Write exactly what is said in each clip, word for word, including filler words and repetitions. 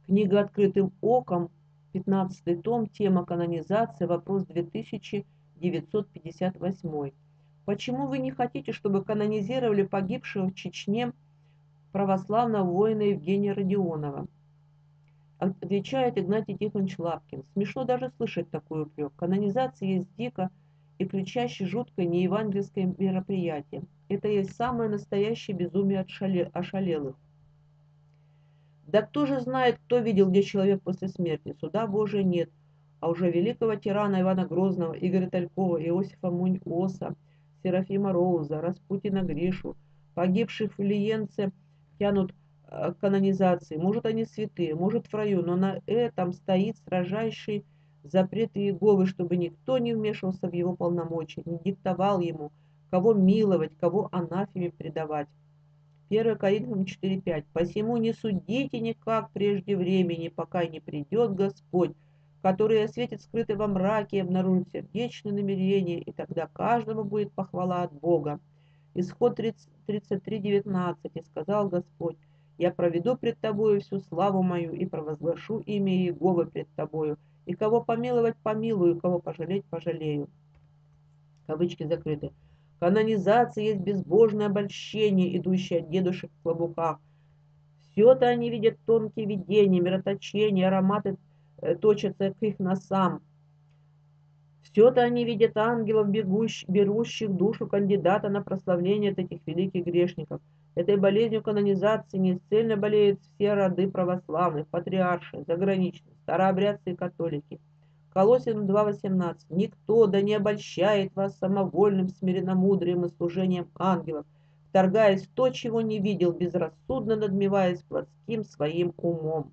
Книга «Открытым оком», пятнадцатый том, тема канонизация, вопрос две тысячи девятьсот пятьдесят восемь. Почему вы не хотите, чтобы канонизировали погибшего в Чечне православного воина Евгения Родионова? Отвечает Игнатий Тихонович Лапкин. Смешно даже слышать такой упрек. Канонизация есть дико и кричаще жуткое неевангельское мероприятие. Это есть самое настоящее безумие ошалелых. Да кто же знает, кто видел, где человек после смерти? Суда Божия нет. А уже великого тирана Ивана Грозного, Игоря Талькова, Иосифа Мунь-Оса, Серафима Роуза, Распутина Гришу, погибших в Лиенце тянут к канонизации. Может, они святые, может, в раю, но на этом стоит строжайший запрет Иеговы, чтобы никто не вмешивался в его полномочия, не диктовал ему, кого миловать, кого анафеме предавать. первое Коринфянам четыре пять. «Посему не судите никак прежде времени, пока не придет Господь, который осветит скрытый во мраке и обнаружит сердечные намерения, и тогда каждому будет похвала от Бога». Исход тридцать три девятнадцать. «И сказал Господь: я проведу пред тобою всю славу мою и провозглашу имя Иеговы пред тобою, и кого помиловать помилую, кого пожалеть пожалею». Кавычки закрыты. Канонизация есть безбожное обольщение, идущее от дедушек в клобуках. Все-то они видят тонкие видения, мироточения, ароматы э, точатся к их носам. Все-то они видят ангелов, бегущих, берущих душу кандидата на прославление от этих великих грешников. Этой болезнью канонизации неисцельно болеют все роды православных, патриарши, заграничных, старообрядцы и католики. Колоссянам два восемнадцать. «Никто да не обольщает вас самовольным смиренномудрием и служением ангелов, вторгаясь в то, чего не видел, безрассудно надмеваясь плотским своим умом».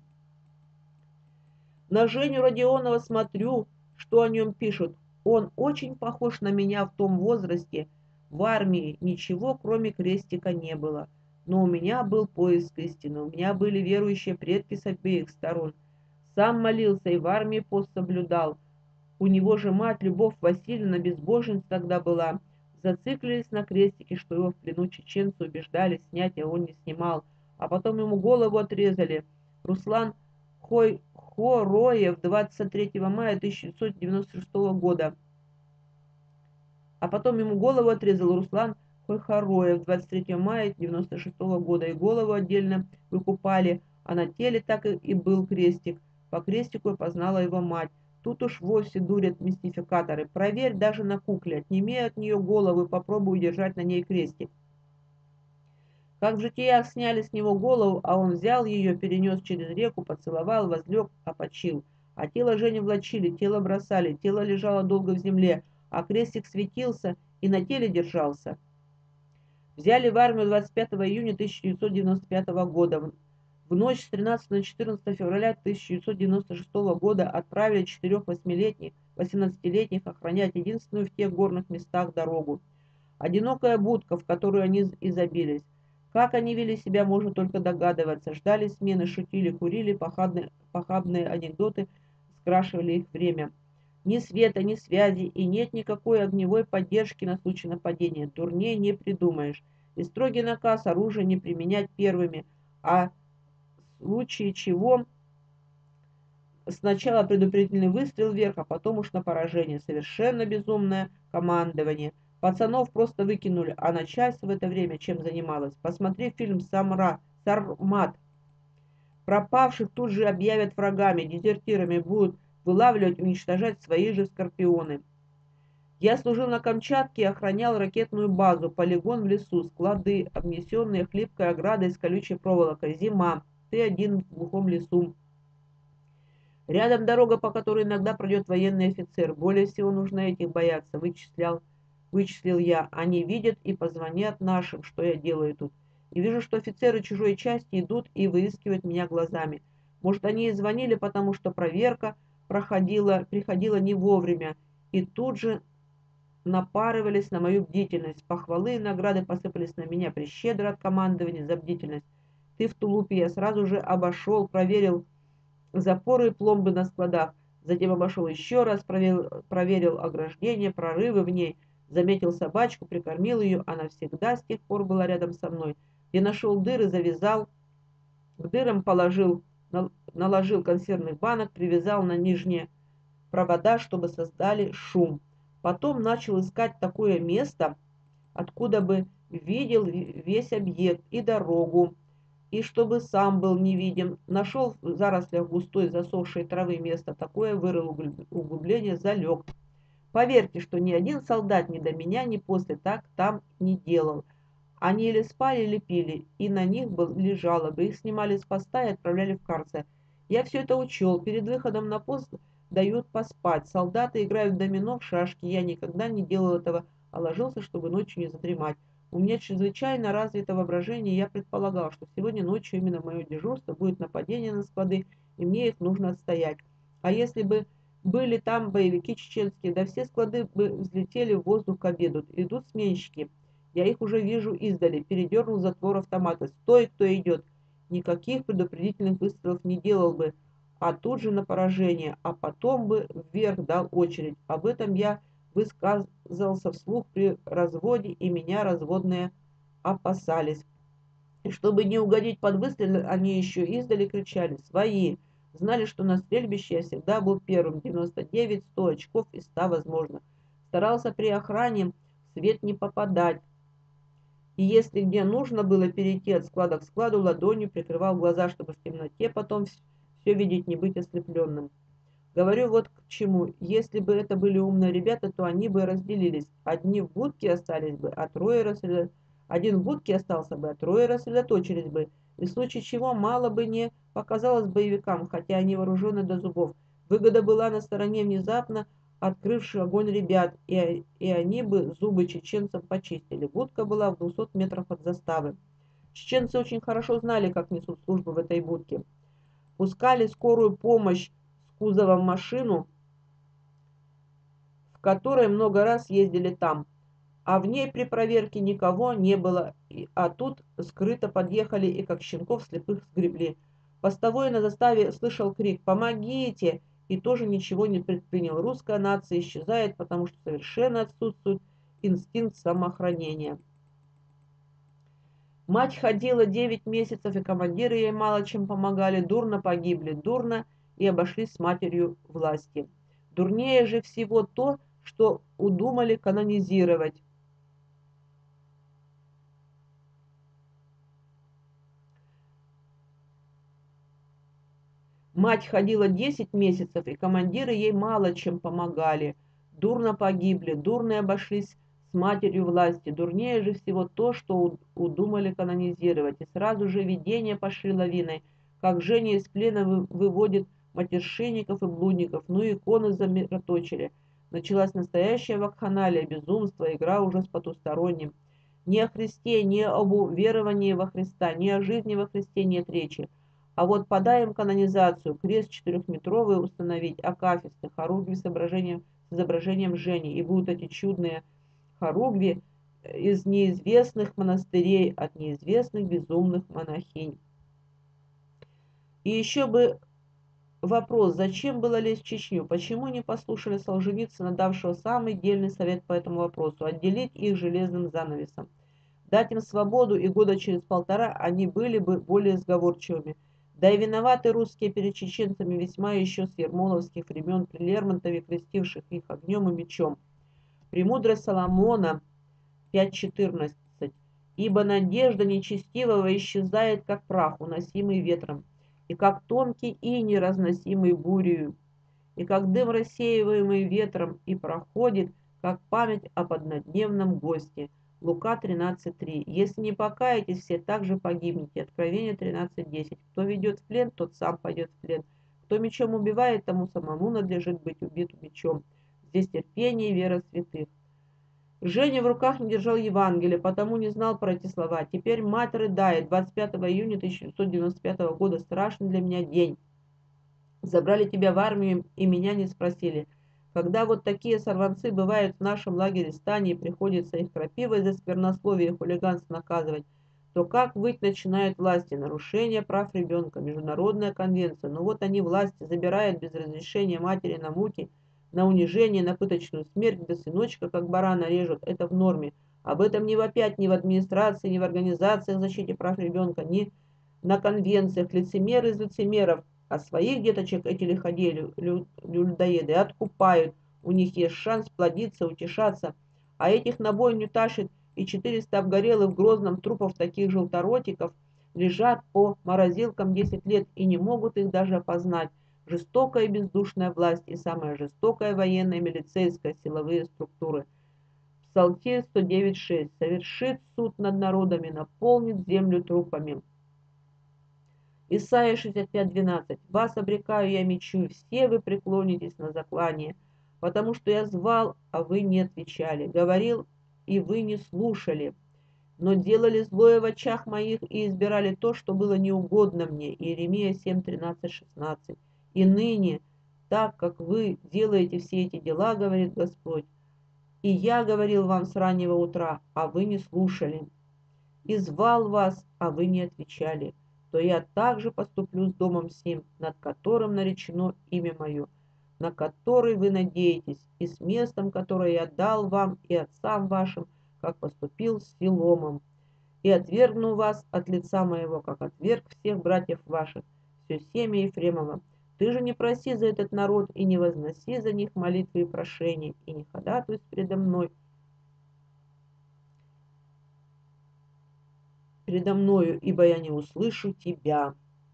На Женю Родионова смотрю, что о нем пишут. Он очень похож на меня в том возрасте. В армии ничего, кроме крестика, не было. Но у меня был поиск истины, у меня были верующие предки с обеих сторон. Сам молился и в армии пост соблюдал. У него же мать, Любовь Васильевна, безбожница тогда была. Зациклились на крестике, что его в плену чеченцы убеждали снять, а он не снимал. А потом ему голову отрезали. Руслан Хой Хороев двадцать третьего мая тысяча девятьсот девяносто шестого года. А потом ему голову отрезал Руслан Хойхороев двадцать третьего мая девяносто шестого года. И голову отдельно выкупали, а на теле так и, и был крестик. По крестику познала его мать. Тут уж вовсе дурят мистификаторы. Проверь даже на кукле, отними от нее голову и попробуй удержать на ней крестик. Как в житиях сняли с него голову, а он взял ее, перенес через реку, поцеловал, возлег, опочил. А тело Жени влачили, тело бросали, тело лежало долго в земле, а крестик светился и на теле держался. Взяли в армию двадцать пятого июня тысяча девятьсот девяносто пятого года. В ночь с тринадцатого на четырнадцатое февраля тысяча девятьсот девяносто шестого года отправили четырех восьмилетних, восемнадцатилетних охранять единственную в тех горных местах дорогу. Одинокая будка, в которую они изобились. Как они вели себя, можно только догадываться. Ждали смены, шутили, курили, похабные, похабные анекдоты скрашивали их время. Ни света, ни связи, и нет никакой огневой поддержки на случай нападения. Дурнее не придумаешь. И строгий наказ оружие не применять первыми, а в случае чего сначала предупредительный выстрел вверх, а потом уж на поражение. Совершенно безумное командование. Пацанов просто выкинули, а начальство в это время чем занималось? Посмотри фильм «Самра», «Сармат». Пропавших тут же объявят врагами, дезертирами, будут вылавливать, уничтожать свои же скорпионы. Я служил на Камчатке и охранял ракетную базу, полигон в лесу, склады, обнесенные хлипкой оградой с колючей проволокой. Зима, ты один в глухом лесу. Рядом дорога, по которой иногда пройдет военный офицер. Более всего нужно этих бояться, вычислял, вычислил я. Они видят и позвонят нашим, что я делаю тут. И вижу, что офицеры чужой части идут и выискивают меня глазами. Может, они и звонили, потому что проверка проходила, приходила не вовремя. И тут же напарывались на мою бдительность. Похвалы и награды посыпались на меня прещедро от командования за бдительность. Ты в тулупе, я сразу же обошел, проверил запоры и пломбы на складах, затем обошел еще раз, проверил, проверил ограждение, прорывы в ней, заметил собачку, прикормил ее, она всегда с тех пор была рядом со мной. Я нашел дыры, завязал, к дырам положил наложил консервных банок, привязал на нижние провода, чтобы создали шум. Потом начал искать такое место, откуда бы видел весь объект и дорогу, и чтобы сам был невидим. Нашел в зарослях густой засохшей травы место такое, вырыл углубление, залег. Поверьте, что ни один солдат ни до меня, ни после так там не делал. Они или спали, или пили, и на них были жалобы. Их снимали с поста и отправляли в карцер. Я все это учел. Перед выходом на пост дают поспать. Солдаты играют в домино, в шашки. Я никогда не делал этого, а ложился, чтобы ночью не задремать. У меня чрезвычайно развито воображение, и я предполагал, что сегодня ночью именно в мое дежурство будет нападение на склады, и мне их нужно отстоять. А если бы были там боевики чеченские, да все склады бы взлетели в воздух к обеду. Идут сменщики. Я их уже вижу издали. Передернул затвор автомата. Стой, кто идет. Никаких предупредительных выстрелов не делал бы, а тут же на поражение, а потом бы вверх дал очередь. Об этом я высказался вслух при разводе, и меня разводные опасались. И чтобы не угодить под выстрелы, они еще издали кричали «Свои!». Знали, что на стрельбище я всегда был первым, девяносто девять сто очков из ста возможно. Старался при охране в свет не попадать. И если где нужно было перейти от склада к складу, ладонью прикрывал глаза, чтобы в темноте потом все видеть, не быть ослепленным. Говорю вот к чему. Если бы это были умные ребята, то они бы разделились. Одни в будке остались бы, а трое рассредоточились. Один в будке остался бы, а трое рассредоточились бы. И в случае чего мало бы не показалось боевикам, хотя они вооружены до зубов. Выгода была на стороне внезапно открывших огонь ребят, и, и они бы зубы чеченцам почистили. Будка была в двухстах метрах от заставы. Чеченцы очень хорошо знали, как несут службу в этой будке. Пускали скорую помощь с кузовом машину, в которой много раз ездили там, а в ней при проверке никого не было, а тут скрыто подъехали и как щенков слепых сгребли. Постовой на заставе слышал крик «Помогите!» и тоже ничего не предпринял. Русская нация исчезает, потому что совершенно отсутствует инстинкт самоохранения. Мать ходила девять месяцев, и командиры ей мало чем помогали, дурно погибли, дурно и обошлись с матерью власти. Дурнее же всего то, что удумали канонизировать. Мать ходила десять месяцев, и командиры ей мало чем помогали. Дурно погибли, дурно обошлись с матерью власти. Дурнее же всего то, что удумали канонизировать. И сразу же видения пошли лавиной, как Женя из плена выводит матершинников и блудников, ну и иконы замироточили. Началась настоящая вакханалия, безумство, игра уже с потусторонним. Ни о Христе, ни об уверовании во Христа, ни о жизни во Христе нет речи. А вот подаем канонизацию, крест четырехметровый установить, акафисты, хоругви с изображением, с изображением Жени. И будут эти чудные хоругви из неизвестных монастырей, от неизвестных безумных монахинь. И еще бы вопрос, зачем было лезть в Чечню? Почему не послушали Солженицына, давшего самый дельный совет по этому вопросу, отделить их железным занавесом? Дать им свободу, и года через полтора они были бы более сговорчивыми. Да и виноваты русские перед чеченцами весьма еще с ермоловских времен, при Лермонтове крестивших их огнем и мечом. Премудрость Соломона пять четырнадцать. Ибо надежда нечестивого исчезает, как прах, уносимый ветром, и как тонкий иней, разносимый бурею, и как дым, рассеиваемый ветром, и проходит, как память об однодневном госте. Лука тринадцать три. Если не покаетесь, все также погибнете. Откровение тринадцать десять. Кто ведет в плен, тот сам пойдет в плен. Кто мечом убивает, тому самому надлежит быть убит мечом. Здесь терпение и вера святых. Женя в руках не держал Евангелие, потому не знал про эти слова. Теперь мать рыдает. двадцать пятого июня тысяча девятьсот девяносто пятого года. Страшный для меня день. Забрали тебя в армию и меня не спросили. Когда вот такие сорванцы бывают в нашем лагере стане и приходится их крапивой за сквернословие и хулиганство наказывать, то как выть начинают власти? Нарушение прав ребенка, международная конвенция. Но вот они власти забирают без разрешения матери на муки, на унижение, на пыточную смерть, да сыночка как барана режут. Это в норме. Об этом не вопять ни в администрации, ни в организациях защиты прав ребенка, ни на конвенциях лицемеры из лицемеров, а своих деточек эти лиходеи, людоеды, откупают. У них есть шанс плодиться, утешаться, а этих на бойню тащит, и четыреста обгорелых в Грозном трупов таких желторотиков лежат по морозилкам десять лет и не могут их даже опознать. Жестокая и бездушная власть и самая жестокая военная, милицейская, силовые структуры. Псалтирь сто девять шесть. Совершит суд над народами, наполнит землю трупами. Исайя шестьдесят пять двенадцать. Вас обрекаю я мечу, и все вы преклонитесь на заклание, потому что я звал, а вы не отвечали, говорил, и вы не слушали, но делали злое в очах моих и избирали то, что было неугодно мне. Иеремия семь тринадцать шестнадцать. И ныне, так как вы делаете все эти дела, говорит Господь, и я говорил вам с раннего утра, а вы не слушали, и звал вас, а вы не отвечали, то я также поступлю с домом сим, над которым наречено имя мое, на который вы надеетесь, и с местом, которое я дал вам и отцам вашим, как поступил с Силомом, и отвергну вас от лица моего, как отверг всех братьев ваших, все семя Ефремова. Ты же не проси за этот народ, и не возноси за них молитвы и прошения, и не ходатайствуй передо мной, передо мною, ибо я не услышу тебя.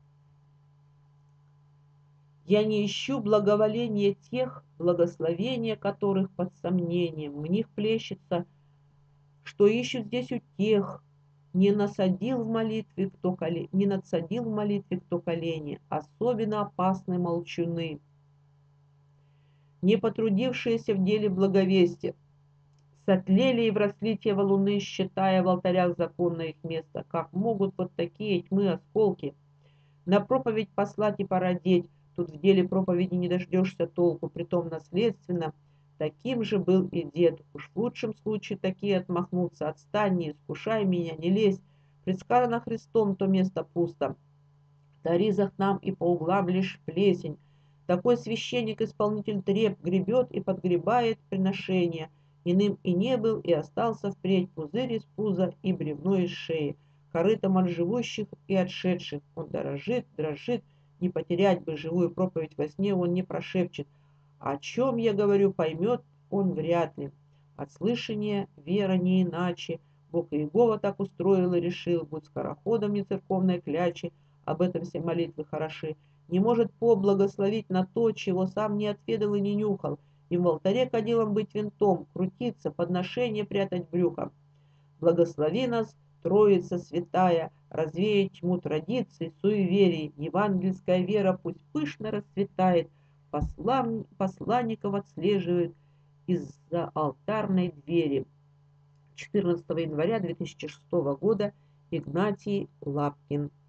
Я не ищу благоволения тех, благословения которых под сомнением. В них плещется, что ищут здесь у тех, не насадил в молитве кто колени, не надсадил в молитве кто колени, особенно опасны молчуны, не потрудившиеся в деле благовестия, сотлели и вросли те валуны, считая в алтарях законное их место, как могут вот такие тьмы осколки на проповедь послать и породеть. Тут в деле проповеди не дождешься толку, притом наследственно. Таким же был и дед. Уж в лучшем случае такие отмахнутся. Отстань, не искушай меня, не лезь. Предсказано Христом, то место пусто. В таризах нам и по углам лишь плесень. Такой священник-исполнитель треп гребет и подгребает приношения. Иным и не был, и остался впредь пузырь из пуза и бревно из шеи. Корытом от живущих и отшедших. Он дорожит, дрожит, не потерять бы живую проповедь во сне он не прошепчет. О чем я говорю, поймет он вряд ли. От слышания вера не иначе. Бог Иегова так устроил и решил, будь скороходом не церковной клячи, об этом все молитвы хороши. Не может поблагословить на то, чего сам не отведал и не нюхал. Им в алтаре кадилом быть винтом, крутиться, подношение прятать брюхом. Благослови нас, Троица Святая, развеять тьму традиций, суеверий. Евангельская вера пусть пышно расцветает, послан... посланников отслеживает из-за алтарной двери. четырнадцатого января две тысячи шестого года. Игнатий Лапкин.